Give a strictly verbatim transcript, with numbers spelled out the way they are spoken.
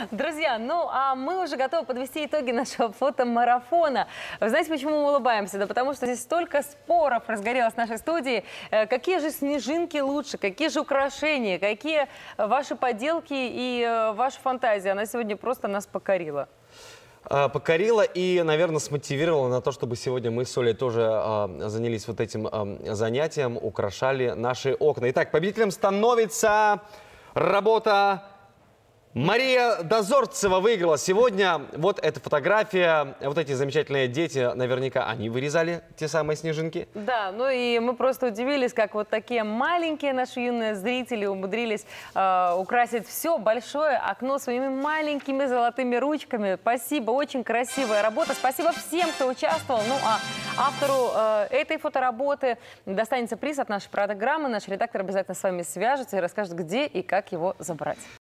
Друзья, ну а мы уже готовы подвести итоги нашего фотомарафона. Вы знаете, почему мы улыбаемся? Да потому что здесь столько споров разгорелось в нашей студии. Э, Какие же снежинки лучше, какие же украшения, какие ваши поделки и э, ваша фантазия. Она сегодня просто нас покорила. А, Покорила и, наверное, смотивировала на то, чтобы сегодня мы с Олей тоже а, занялись вот этим а, занятием, украшали наши окна. Итак, победителем становится работа... Мария Дозорцева выиграла сегодня. Вот эта фотография. Вот эти замечательные дети, наверняка они вырезали те самые снежинки. Да, ну и мы просто удивились, как вот такие маленькие наши юные зрители умудрились э, украсить все большое окно своими маленькими золотыми ручками. Спасибо, очень красивая работа. Спасибо всем, кто участвовал. Ну а автору э, этой фотоработы достанется приз от нашей программы. Наш редактор обязательно с вами свяжется и расскажет, где и как его забрать.